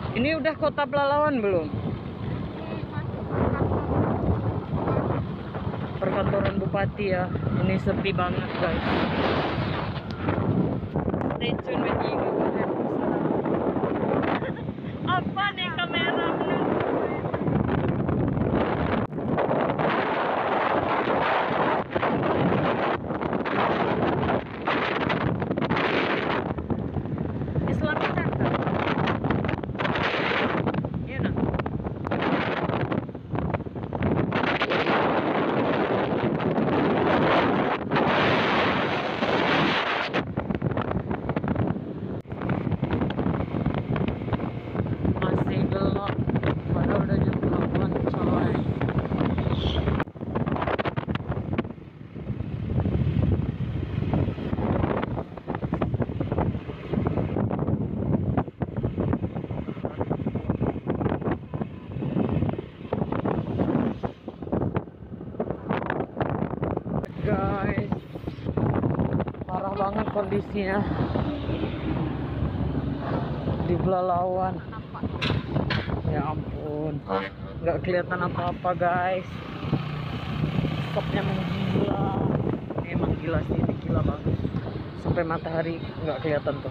Ini udah kota Pelalawan belum? Perkantoran Bupati ya. Ini sepi banget guys. Stay tune with Iga. Apa nih kamera? Islam Center. Iya nah. Masih gelap. Padahal udah jam 8 coy. Guys, parah banget kondisinya di Pelalawan. Ya ampun, nggak kelihatan apa-apa guys. Stopnya menggila. Emang gila sih, ini gila banget. Sampai matahari nggak kelihatan tuh.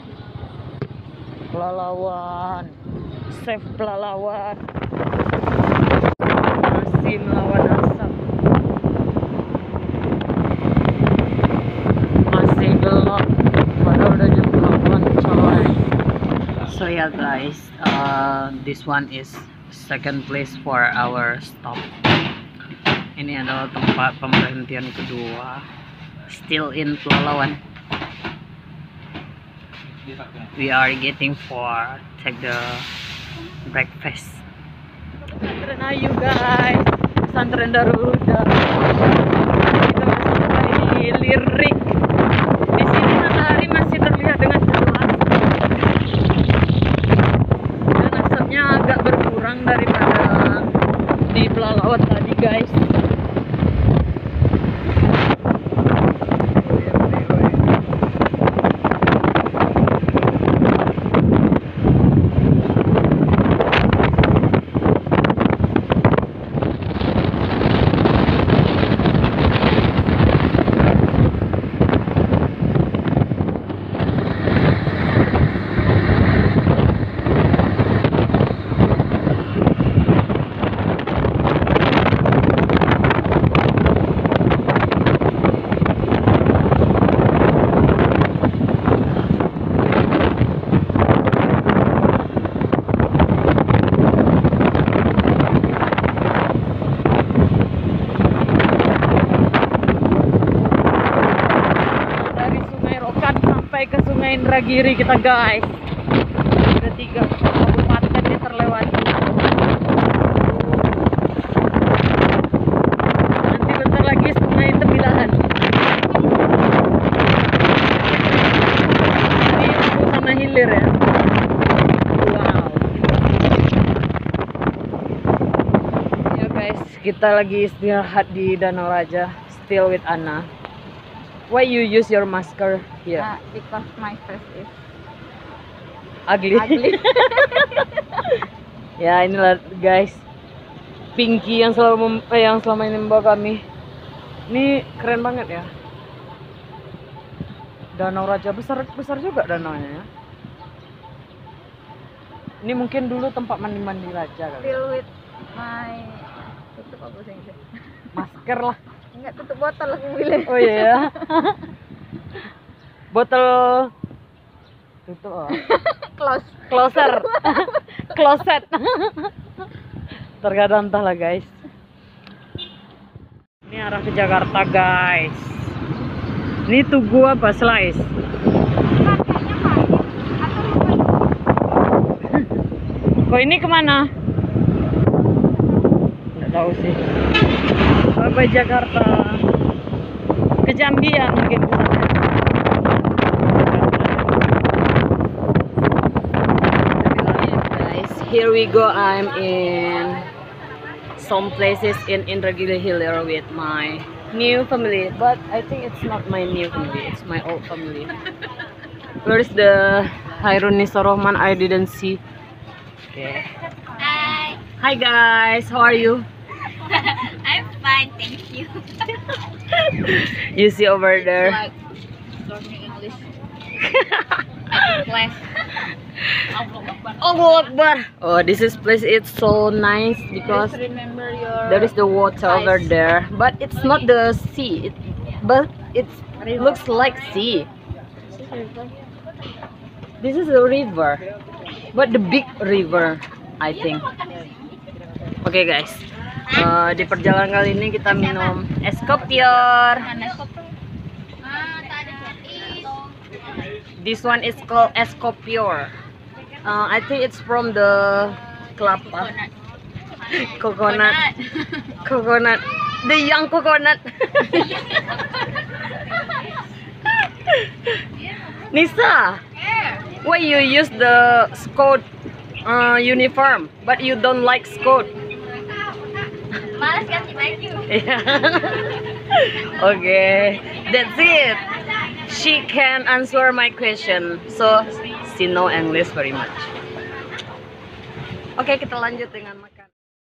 Pelalawan, save Pelalawan. Masih melawan asap. Masih gelap. Padahal udah jam 8 coy. So yeah guys, this one is second place for our stop. Ini adalah tempat pemberhentian kedua. Still in Pelalawan. We are getting for take the breakfast. Pesantren Ayu guys, pesantren Darul Huda. Kita sampai di Lirik. Di sini matahari masih terlihat dengan jelas. Dan asapnya agak berkurang daripada di Pelalawan tadi guys. Ke Sungai Indragiri kita guys. Ada 3 kabupaten yang terlewati. Nanti bentar lagi Sungai Tembilahan. Ini aku sama hilir ya. Wow. Ya guys, kita lagi istirahat di Danau Raja. Still with Anna. Why you use your masker here? Because my face is Ugly. Ya inilah guys, Pinky yang yang selama ini membawa kami. Ini keren banget ya. Danau Raja besar juga danaunya ya. Ini mungkin dulu tempat mandi raja kali. still with my tutup apa sih ini? Masker lah. Enggak, tutup botol aku bilang. Oh iya. Botol tutup. Oh. Closer. Closet. Terkadang entahlah guys. Ini arah ke Jakarta guys. Ini Tugu apa? Slice. Kok ini kemana? Nggak tahu sih. Apa Jakarta? Ke Jambian mungkin. Guys, here we go. I'm in some places in Indragiri Hill with my new family, but I think it's not my new family. It's my old family. Where is the Hairun Nisa Rohman? I didn't see. Okay. Hi. Hi guys, how are you? I'm fine, thank you. You see over there. Like learning English. Class. Allahu Akbar. Oh, this is place. It's so nice because Just remember your there is the water over eyes. there, but it's not the sea. But it looks like sea. This is a river, but the big river, I think. Oke guys, di perjalanan kali ini kita minum es kopior. This one is called es kopior. I think it's from the kelapa, coconut, the young coconut. Nisa, why you use the Scout uniform, but you don't like Scout? Malas ganti baju. Okay, that's it. She can answer my question, so she know English very much. Oke, kita lanjut dengan makan.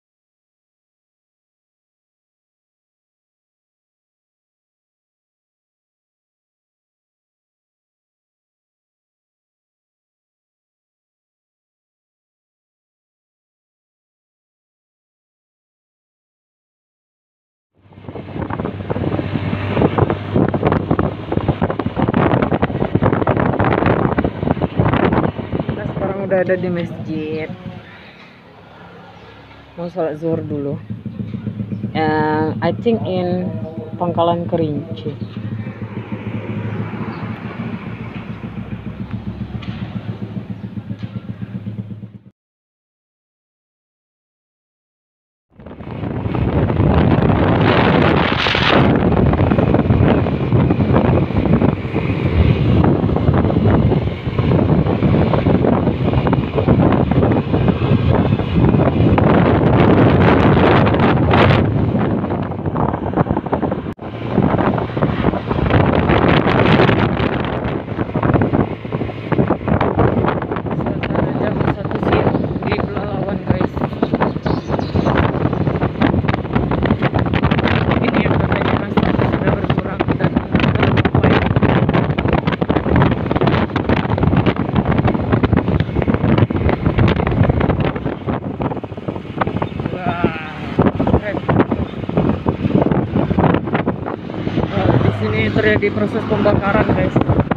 Kita sekarang udah ada di masjid. Mau sholat zuhur dulu. I think in Pangkalan Kerinci. Ini terjadi proses pembakaran guys.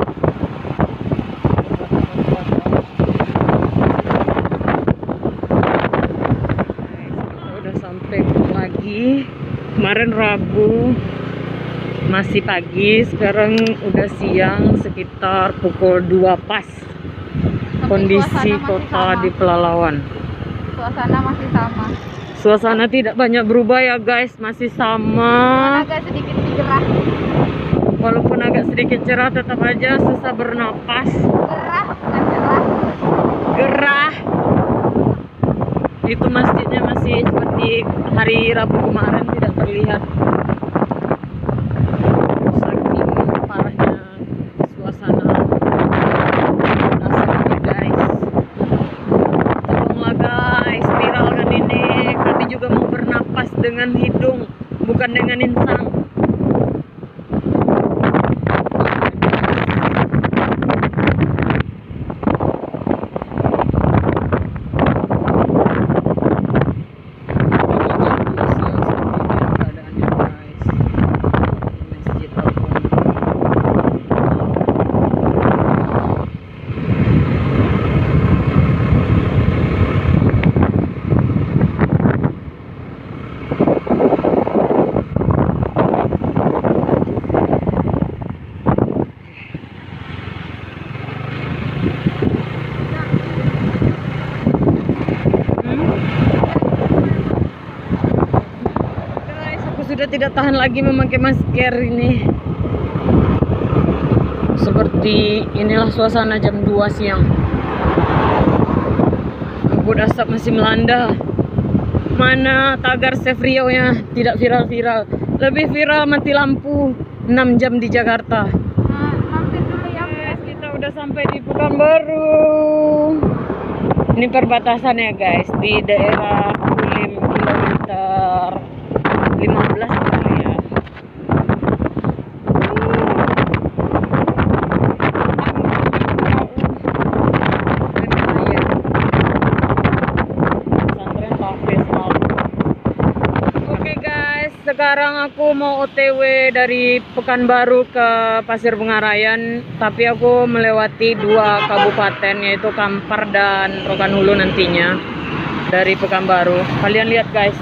Udah sampai lagi. Kemarin Rabu masih pagi, sekarang udah siang sekitar pukul 2 pas. Kondisi kota di Pelalawan. Suasana masih sama. Suasana tidak banyak berubah ya guys, masih sama. Agak sedikit cerah. Walaupun agak sedikit cerah, tetap aja susah bernapas. Gerah, bukan cerah. Gerah. Itu masjidnya masih seperti hari Rabu kemarin, tidak terlihat. Saking parahnya suasana nasibnya guys. Tolonglah guys, viralkan ini. Kami juga mau bernapas dengan hidung, bukan dengan insang. Sudah tidak tahan lagi memakai masker ini. Seperti inilah suasana jam 2 siang. Kabut asap masih melanda. Mana tagar Chef Rio-nya tidak viral-viral. Lebih viral mati lampu 6 jam di Jakarta. Mampir dulu ya. Kita udah sampai di Pekanbaru. Ini perbatasannya guys, di daerah Kulim kilometer 15 kali ya. Oke guys, sekarang aku mau OTW dari Pekanbaru ke Pasir Pengarayan, tapi aku melewati 2 kabupaten yaitu Kampar dan Rokan-Hulu nantinya dari Pekanbaru. Kalian lihat guys,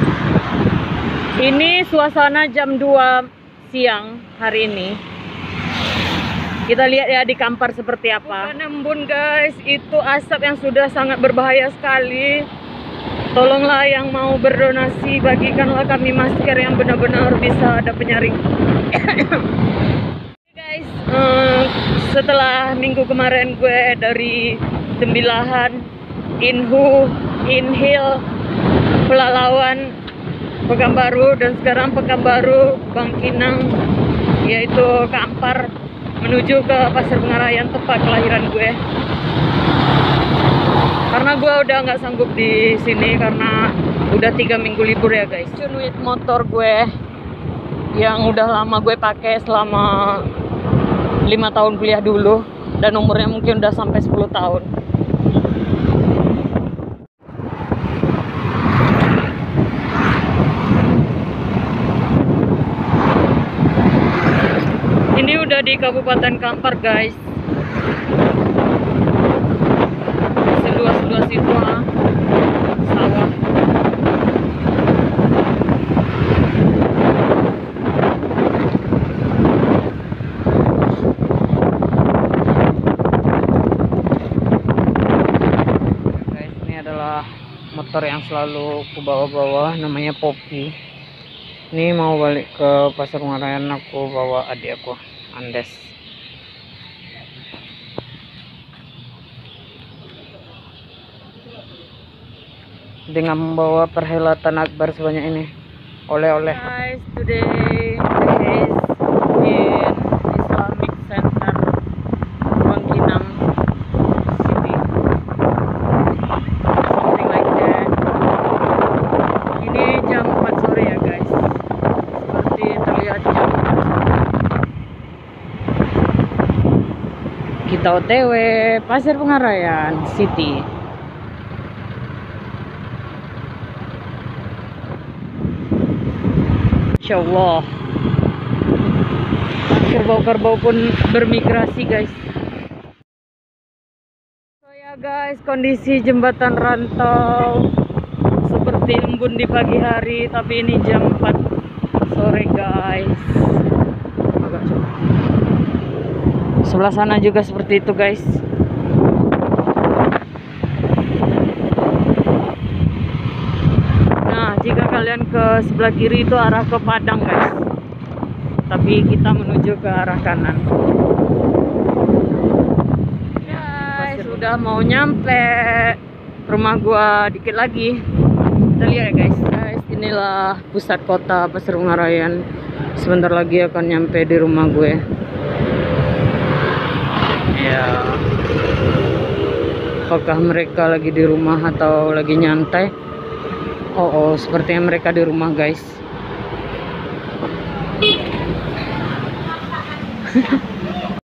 ini suasana jam 2 siang hari ini. Kita lihat ya di Kampar seperti apa. Bukan embun guys, itu asap yang sudah sangat berbahaya sekali. Tolonglah yang mau berdonasi, bagikanlah kami masker yang benar-benar bisa ada penyaring. Guys, setelah minggu kemarin gue dari Tembilahan, Inhu, Inhil, Pelalawan, Pekanbaru, dan sekarang Pekanbaru, Bangkinang, yaitu Kampar, menuju ke Pasir Pengarayan, tempat kelahiran gue. Karena gue udah nggak sanggup di sini karena udah 3 minggu libur ya guys. Unit motor gue yang udah lama gue pakai selama 5 tahun kuliah dulu, dan umurnya mungkin udah sampai 10 tahun. Ini udah di Kabupaten Kampar guys. Seluas-luas itu sawah. Guys, ini adalah motor yang selalu ku bawa-bawa, namanya Poppy. Ini mau balik ke Pasir Pengarayan, aku bawa adik aku, Andes. Dengan membawa perhelatan akbar sebanyak ini, oleh-oleh. Guys, today is in Islamic Center Bangkinang City, something like that. Ini jam 4 sore ya guys, seperti terlihat jam 4 sore. Kita OTW Pasir Pengarayan City. Insya Allah kerbau-kerbau pun bermigrasi guys. So ya guys, kondisi jembatan rantau seperti embun di pagi hari, tapi ini jam 4 sore guys. Agak coba. Sebelah sana juga seperti itu guys. Jika kalian ke sebelah kiri itu arah ke Padang guys, tapi kita menuju ke arah kanan. Guys, sudah mau nyampe rumah gua dikit lagi. Kita lihat ya guys. Inilah pusat kota Pasir Pengarayan. Sebentar lagi akan nyampe di rumah gue. Ya, apakah mereka lagi di rumah atau lagi nyantai? Oh, sepertinya mereka di rumah guys.